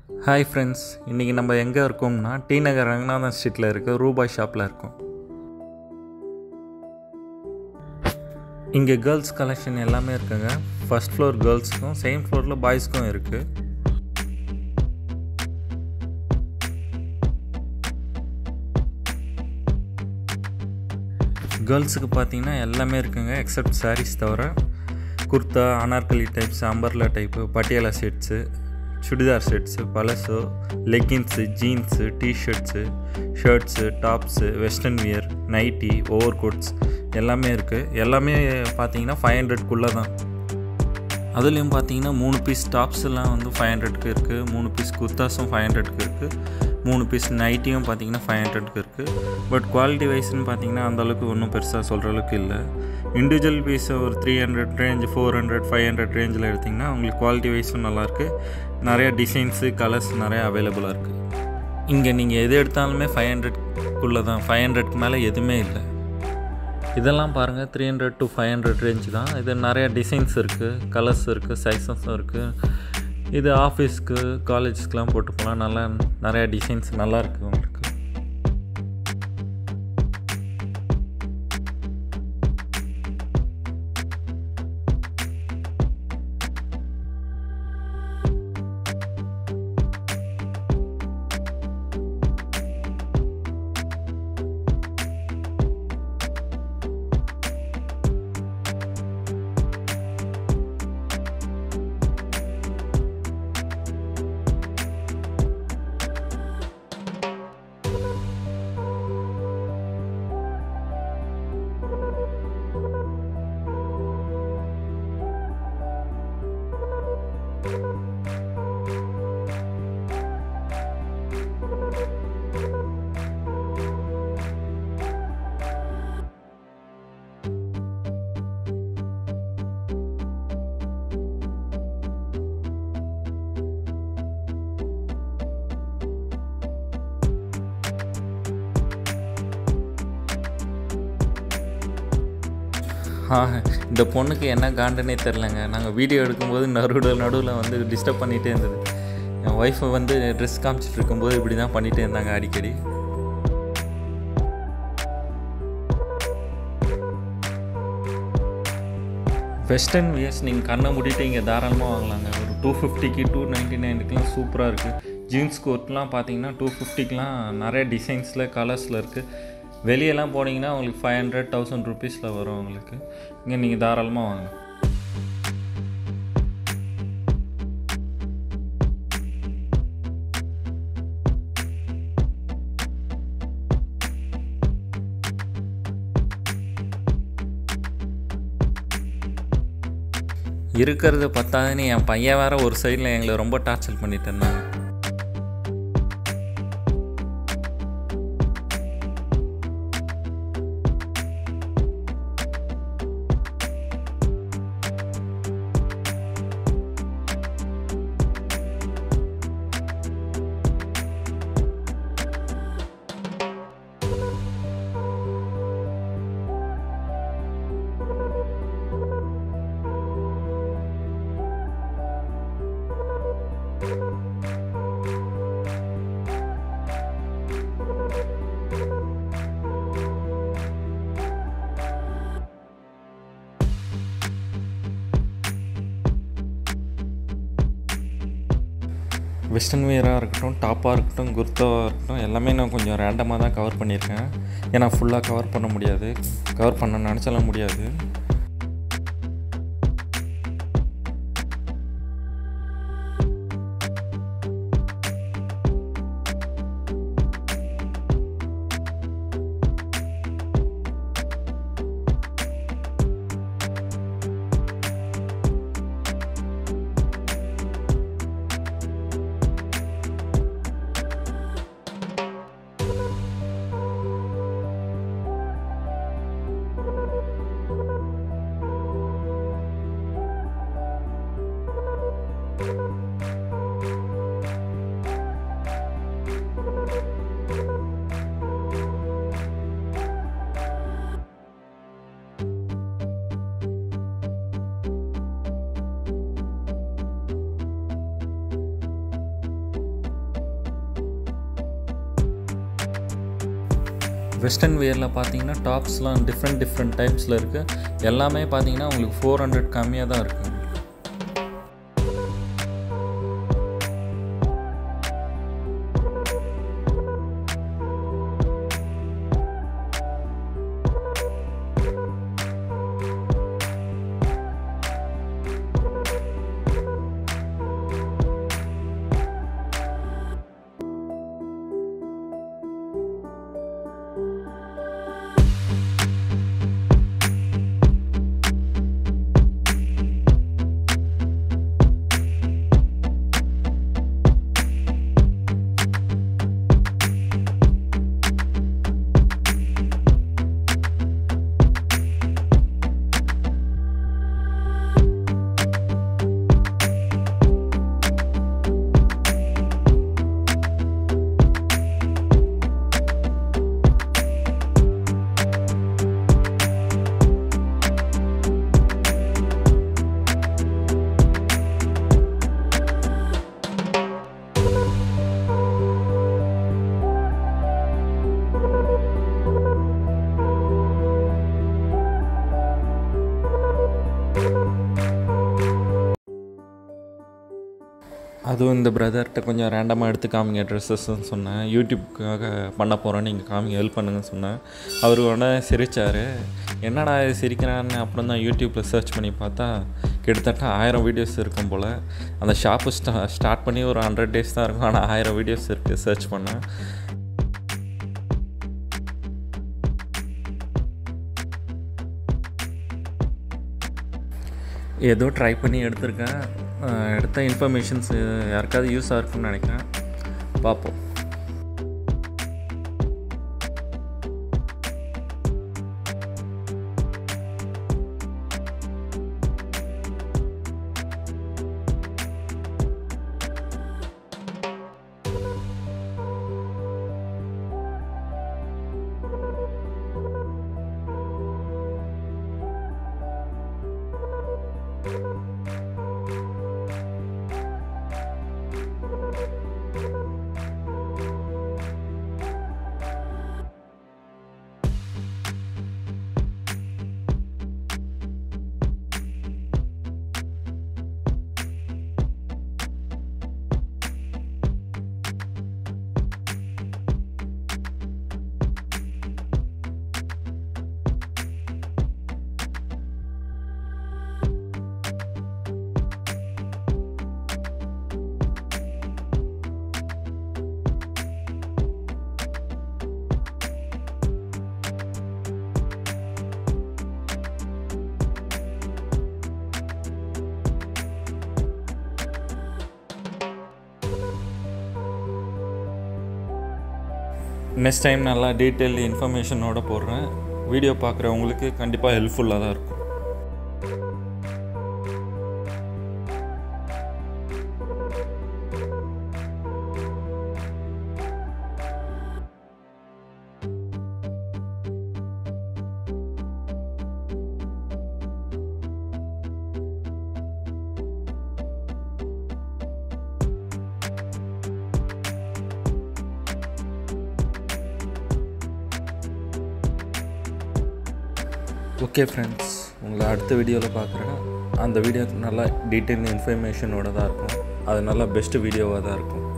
Hi friends, இன்றைக்கி நம்ம எங்கே இருக்கோம்னா டி நகர் ரங்கநாதன் ஸ்ட்ரீட்டில் இருக்க ரூபாஷாப்பில் இருக்கோம். இங்கே கேர்ள்ஸ் கலெக்ஷன் எல்லாமே இருக்குங்க. ஃபர்ஸ்ட் ஃப்ளோர் கேர்ள்ஸுக்கும் செகண்ட் ஃப்ளோரில் பாய்ஸ்க்கும் இருக்குது. கேர்ள்ஸுக்கு பார்த்தீங்கன்னா எல்லாமே இருக்குங்க எக்ஸப்ட் சாரீஸ் தவிர. kurta, anarkali types, umbrella type, patiala sets, churidar sets, palazzo, leggins, jeans, tshirts, shirts, tops, western wear, nighty, overcoats எல்லாமே இருக்குது. எல்லாமே பார்த்தீங்கன்னா 500க்குள்ளே தான். அதுலேயும் பார்த்தீங்கன்னா 3 பீஸ் டாப்ஸ்லாம் வந்து 500க்கு இருக்குது, 3 பீஸ் குர்தாஸும் 500க்கு இருக்குது, 3 பீஸ் நைட்டியும் பார்த்தீங்கன்னா 500க்கு இருக்குது. பட் குவாலிட்டி வைஸ்ன்னு பார்த்தீங்கன்னா அந்தளவுக்கு ஒன்றும் பெருசாக சொல்கிற அளவுக்கு இல்லை. இண்டிவிஜுவல் பீஸை ஒரு 300 ரேஞ்ச், 400, 500 ரேஞ்சில் எடுத்திங்கன்னா உங்களுக்கு குவாலிட்டி வைஸும் நல்லாயிருக்கு. நிறையா டிசைன்ஸு, கலர்ஸ் நிறையா அவைலபிளாக இருக்குது. இங்கே நீங்கள் எது எடுத்தாலுமே 500க்குள்ளே தான், 500க்கு மேலே எதுவுமே இல்லை. இதெல்லாம் பாருங்கள் 300 to 500 ரேஞ்ச் தான். இது நிறையா டிசைன்ஸ் இருக்குது, கலர்ஸ் இருக்குது, சைஸஸும் இருக்குது. இது ஆஃபீஸ்க்கு, காலேஜஸ்க்கெலாம் போட்டு போகலாம். நல்லா நிறையா டிசைன்ஸ் நல்லாயிருக்கு உங்களுக்கு. இந்த பொண்ணுக்கு என்ன காண்டுன்னே தெரிலங்க. நாங்கள் வீடியோ எடுக்கும்போது நடுவில் வந்து டிஸ்டர்ப் பண்ணிகிட்டே இருந்தது. என் ஒய்ஃபை வந்து ட்ரெஸ் காமிச்சிட்டு இருக்கும்போது இப்படி தான் பண்ணிகிட்டே இருந்தாங்க அடிக்கடி. வெஸ்டர்ன் வியர்ஸ் நீங்கள் கண்ணை மூடிட்டு இங்கே தாராளமாக வாங்கலாங்க. ஒரு 250க்கு 299க்குலாம் சூப்பராக இருக்குது. ஜீன்ஸ் கோட்லாம் பார்த்தீங்கன்னா 250க்குலாம் நிறைய டிசைன்ஸில், கலர்ஸில் இருக்குது. வெளியெல்லாம் போனீங்கன்னா உங்களுக்கு 500, 1000 ருபீஸில் வரும் உங்களுக்கு. இங்கே நீங்கள் தாராளமாக வாங்க. இருக்கிறது பத்தாதுன்னு என் பையன் வேறு ஒரு சைடில் எங்களை ரொம்ப டார்ச்சர் பண்ணிட்டு இருந்தாங்க. வெஸ்டர்ன் வியராக இருக்கட்டும், டாப்பாக இருக்கட்டும், குர்தாவாக இருக்கட்டும், எல்லாமே நான் கொஞ்சம் ரேண்டமாக தான் கவர் பண்ணியிருக்கேன். ஏன்னா ஃபுல்லாக கவர் பண்ண முடியாது, கவர் பண்ண நினச்சாலும் முடியாது. வெஸ்டர்ன் வியரில் பார்த்தீங்கன்னா டாப்ஸ்லாம் டிஃப்ரெண்ட் டைப்ஸில் இருக்குது. எல்லாமே பார்த்தீங்கன்னா உங்களுக்கு 400 கம்மியாக தான் இருக்குது. அதுவும் இந்த பிரதர்கிட்ட கொஞ்சம் ரேண்டமாக எடுத்து காமிங்க ட்ரெஸ்ஸஸ்ன்னு சொன்னேன். யூடியூப்காக பண்ண போகிறேன், நீங்கள் காமிங்க, ஹெல்ப் பண்ணுங்கன்னு சொன்னேன். அவர் உடனே சிரித்தார். என்னடா இது சிரிக்கிறான்னு அப்புறம் தான் யூடியூப்பில் சர்ச் பண்ணி பார்த்தா கிட்டத்தட்ட 1000 வீடியோஸ் இருக்கும் போல். அந்த ஷாப்பு ஸ்டார்ட் பண்ணி ஒரு 100 days தான் இருக்கும், ஆனால் 1000 வீடியோஸ் இருக்குது சர்ச் பண்ணேன். ஏதோ ட்ரை பண்ணி எடுத்திருக்கேன். எடுத்த இன்ஃபர்மேஷன்ஸ் யாருக்காவது யூஸாக இருக்குன்னு நினைக்கிறேன். பார்ப்போம். நெக்ஸ்ட் டைம் நல்லா டீட்டெயில் இன்ஃபர்மேஷனோடு போடுறேன். வீடியோ பார்க்குறவங்களுக்கு கண்டிப்பாக ஹெல்ப்ஃபுல்லாக தான் இருக்கும். ஓகே ஃப்ரெண்ட்ஸ், உங்களை அடுத்த வீடியோவில் பார்க்குறேன். அந்த வீடியோ நல்லா டீட்டெயில் இன்ஃபர்மேஷனோடு தான் இருக்கும். அது நல்லா பெஸ்ட்டு வீடியோவாக தான் இருக்கும்.